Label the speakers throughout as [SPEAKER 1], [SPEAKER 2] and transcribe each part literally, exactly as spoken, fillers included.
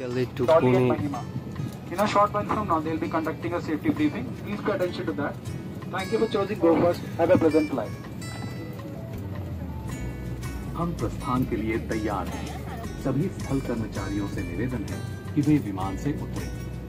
[SPEAKER 1] Delhi to Pune.
[SPEAKER 2] In a short while from now, they will be conducting a safety briefing. Please pay attention to that. Thank you for choosing Go First. Have a pleasant flight.
[SPEAKER 3] हम प्रस्थान के लिए तैयार हैं। सभी स्थल कर्मचारियों से निवेदन है कि वे विमान से उतरें।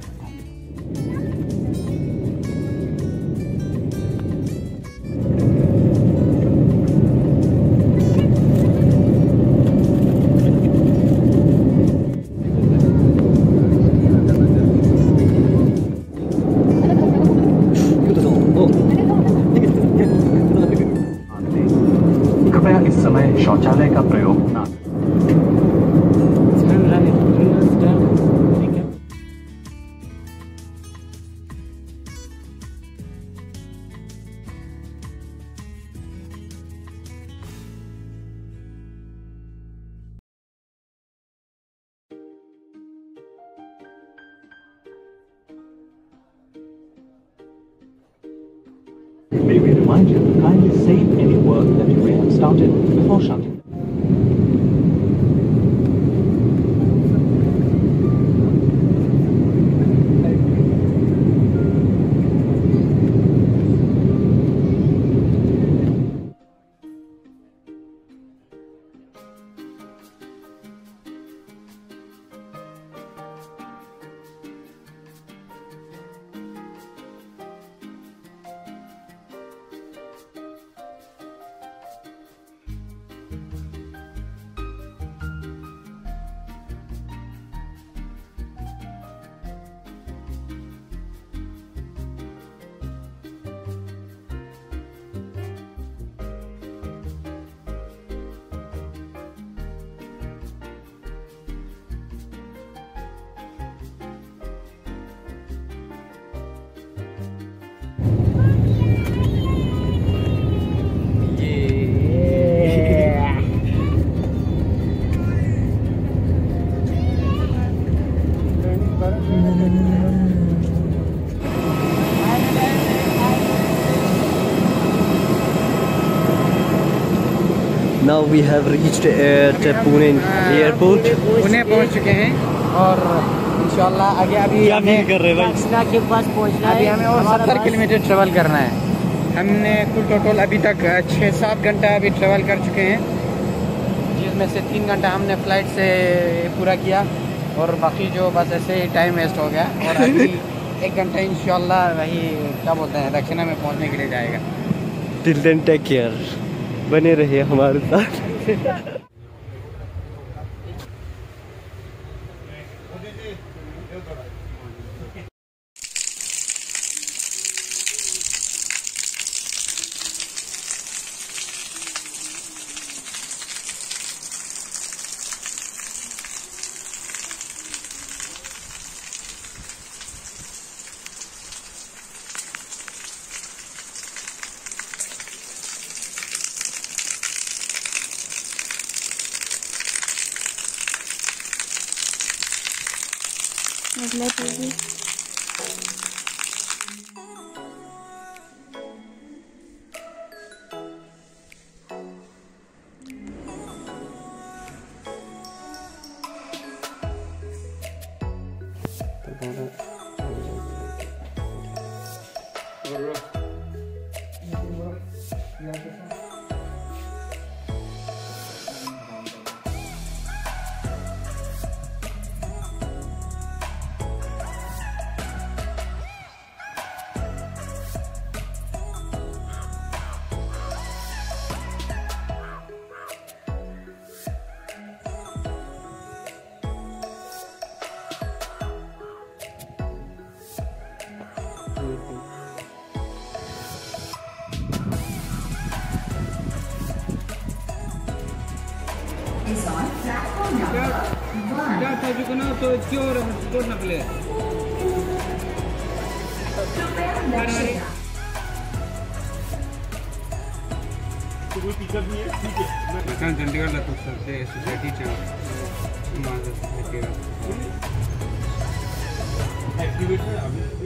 [SPEAKER 3] कृपया इस समय शौचालय का प्रयोग न करें। May we remind you to kindly save any work that you may have started before shutting.
[SPEAKER 1] Now we have reached at Pune airport.
[SPEAKER 4] Pune पहुंच चुके हैं और इंशाल्लाह आगे अभी हमें
[SPEAKER 1] कर रहे भाई
[SPEAKER 4] के पास पहुंचना है। अभी हमें और सत्तर किलोमीटर ट्रेवल करना है। हमने कुल टोटल अभी तक छः सात घंटा अभी ट्रेवल कर चुके हैं, जिसमें से तीन घंटा हमने फ्लाइट से पूरा किया और बाकी जो बस ऐसे ही टाइम वेस्ट हो गया। और अभी एक घंटा इंशाल्लाह वही क्या बोलते हैं दक्षिणा में पहुंचने के लिए जाएगा।
[SPEAKER 1] टिल देन टेक केयर, बने रहिए हमारे साथ।
[SPEAKER 5] मतलब तो क्यों तोड़ना पड़े चंडीगढ़ सोसाइटी एक्टिवेट